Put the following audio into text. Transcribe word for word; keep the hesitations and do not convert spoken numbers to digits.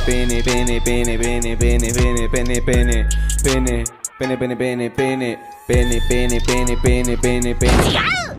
pene, pene, pene, pene, pene, pene, pene, pene, pene, pene, pene, pene, pene, pene, pene, pene, pene, pene, pene.